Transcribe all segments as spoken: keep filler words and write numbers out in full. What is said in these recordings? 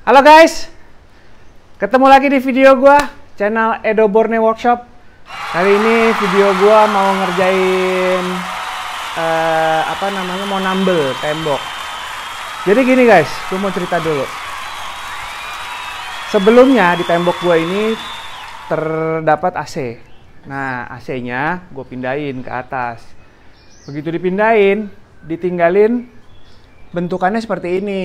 Halo guys, ketemu lagi di video gua, channel Edo Borne Workshop. Hari ini video gua mau ngerjain uh, apa namanya, mau nambel tembok. Jadi gini guys, gua mau cerita dulu. Sebelumnya di tembok gua ini terdapat A C. Nah, A C-nya gua pindahin ke atas. Begitu dipindahin, ditinggalin bentukannya seperti ini.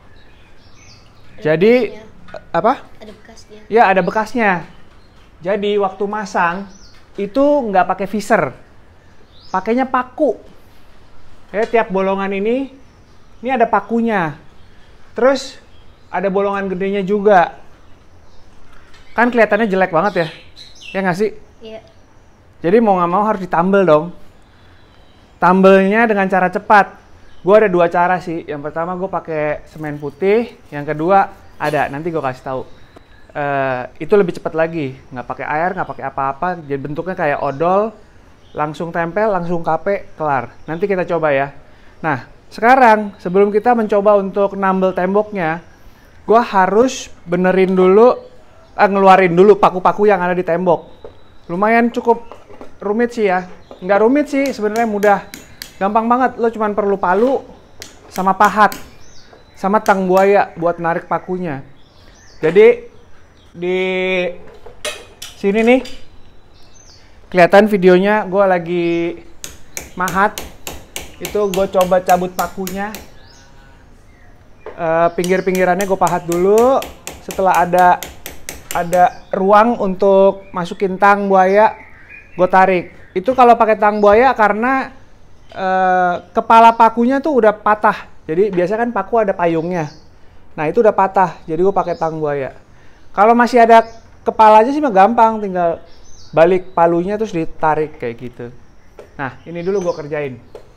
Jadi bekasnya. Apa? Ada bekasnya. Ya, ada bekasnya. Jadi waktu masang itu nggak pakai visor, pakainya paku. Ya, tiap bolongan ini, ini ada pakunya. Terus ada bolongan gedenya juga. Kan kelihatannya jelek banget ya, ya nggak sih? Iya. Jadi mau nggak mau harus ditambel dong. Tambelnya dengan cara cepat. Gue ada dua cara sih. Yang pertama gue pakai semen putih. Yang kedua ada, nanti gue kasih tahu. Uh, itu lebih cepat lagi. Nggak pakai air, nggak pakai apa-apa. Jadi bentuknya kayak odol. Langsung tempel, langsung kape, kelar. Nanti kita coba ya. Nah, sekarang sebelum kita mencoba untuk nambel temboknya, gue harus benerin dulu, eh, ngeluarin dulu paku-paku yang ada di tembok. Lumayan cukup rumit sih ya. Nggak rumit sih, sebenarnya mudah. Gampang banget, lo cuma perlu palu sama pahat sama tang buaya buat narik pakunya. Jadi di sini nih kelihatan videonya gue lagi mahat. Itu gue coba cabut pakunya, uh, pinggir-pinggirannya gue pahat dulu. Setelah ada ada ruang untuk masukin tang buaya, gue tarik. Itu kalau pakai tang buaya karena Uh, kepala pakunya tuh udah patah. Jadi biasa kan paku ada payungnya. Nah itu udah patah. Jadi gue pakai tang buaya. Kalau masih ada kepalanya sih mah gampang, tinggal balik palunya terus ditarik kayak gitu. Nah ini dulu gue kerjain.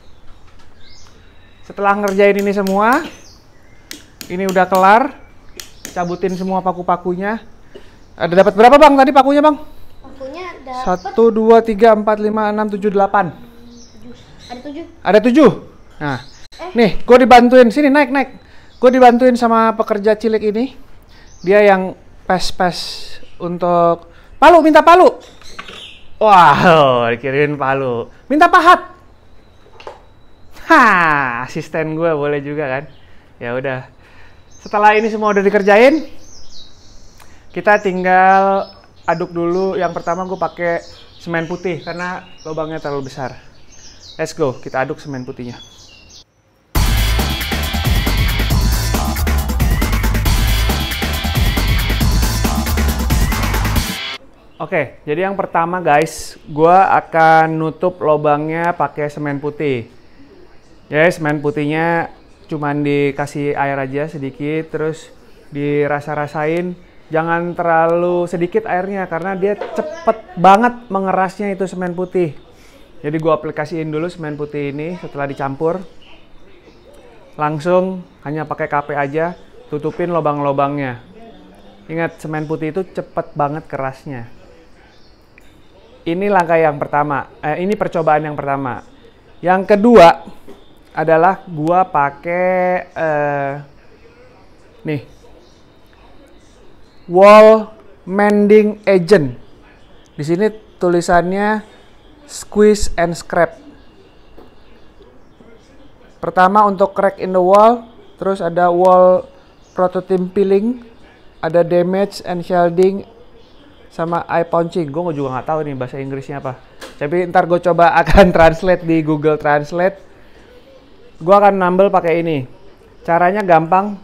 Setelah ngerjain ini semua, ini udah kelar. Cabutin semua paku-pakunya. Ada dapat berapa bang tadi pakunya bang? Pakunya dapat Satu, dua, tiga, empat, lima, enam, tujuh, delapan. ada tujuh. Ada tujuh. Nah, eh. nih, gue dibantuin. Sini, naik, naik. Gue dibantuin sama pekerja cilik ini. Dia yang pes-pes untuk palu, minta palu. Wow, dikirimin palu. Minta pahat. Hah, asisten gue boleh juga kan? Ya udah. Setelah ini semua udah dikerjain, kita tinggal aduk dulu. Yang pertama gue pakai semen putih karena lubangnya terlalu besar. Let's go, kita aduk semen putihnya. Oke, jadi yang pertama guys, gua akan nutup lubangnya pakai semen putih. Ya, semen putihnya cuman dikasih air aja sedikit, terus dirasa-rasain. Jangan terlalu sedikit airnya karena dia cepet banget mengerasnya itu semen putih. Jadi gue aplikasiin dulu semen putih ini. Setelah dicampur, langsung hanya pakai K P aja, tutupin lubang-lubangnya. Ingat, semen putih itu cepet banget kerasnya. Ini langkah yang pertama. Eh, ini percobaan yang pertama. Yang kedua adalah gue pakai eh, nih wall mending agent. Di sini tulisannya squeeze and scrape. Pertama untuk crack in the wall, terus ada wall prototype peeling, ada damage and shielding, sama eye punching. Gue juga nggak tahu nih bahasa Inggrisnya apa. Tapi ntar gue coba akan translate di Google Translate. Gue akan nambel pakai ini. Caranya gampang.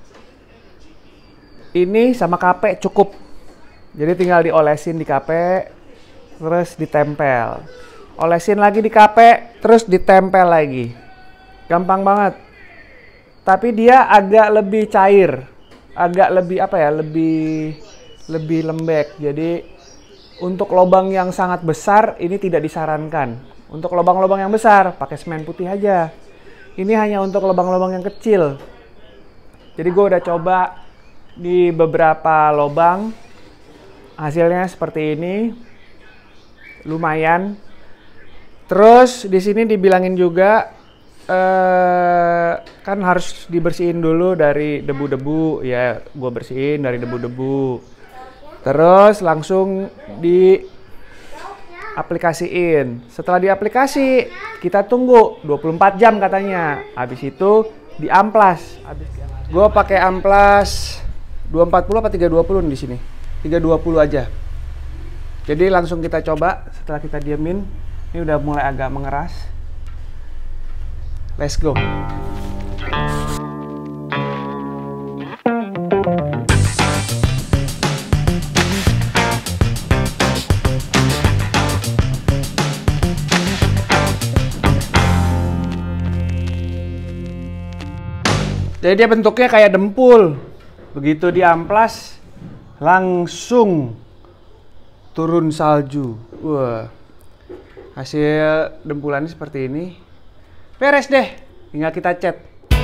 Ini sama K P cukup. Jadi tinggal diolesin di K P. Terus ditempel, olesin lagi di K P, terus ditempel lagi. Gampang banget. Tapi dia agak lebih cair, agak lebih apa ya, lebih lebih lembek. Jadi untuk lubang yang sangat besar ini tidak disarankan. Untuk lubang-lubang yang besar pakai semen putih aja. Ini hanya untuk lubang-lubang yang kecil. Jadi gue udah coba di beberapa lubang, hasilnya seperti ini. Lumayan. Terus di sini dibilangin juga eh kan harus dibersihin dulu dari debu-debu ya, gua bersihin dari debu-debu. Terus langsung di aplikasiin. Setelah diaplikasi, kita tunggu dua puluh empat jam katanya. Habis itu diamplas. Habis gua pakai amplas dua empat puluh apa tiga dua puluh di sini. tiga dua puluh aja. Jadi langsung kita coba setelah kita diemin. Ini udah mulai agak mengeras. Let's go. Jadi dia bentuknya kayak dempul. Begitu diamplas, langsung turun salju. Wah. Hasil dempulannya seperti ini. Beres deh, tinggal kita cat.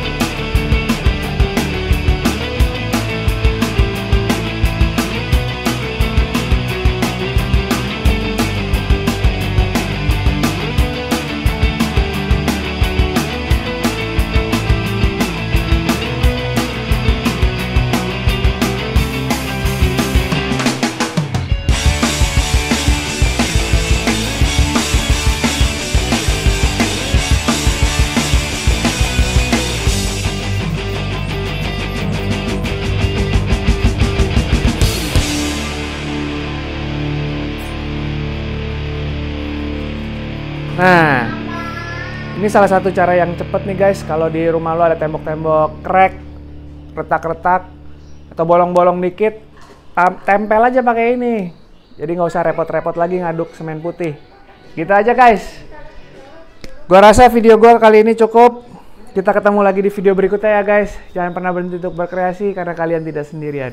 Nah, ini salah satu cara yang cepet nih guys. Kalau di rumah lo ada tembok-tembok crack, retak-retak, atau bolong-bolong dikit, tempel aja pakai ini. Jadi nggak usah repot-repot lagi ngaduk semen putih. Gitu aja guys. Gua rasa video gua kali ini cukup. Kita ketemu lagi di video berikutnya ya guys. Jangan pernah berhenti untuk berkreasi karena kalian tidak sendirian.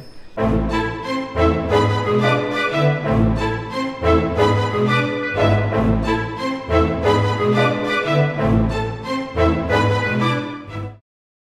Thank you.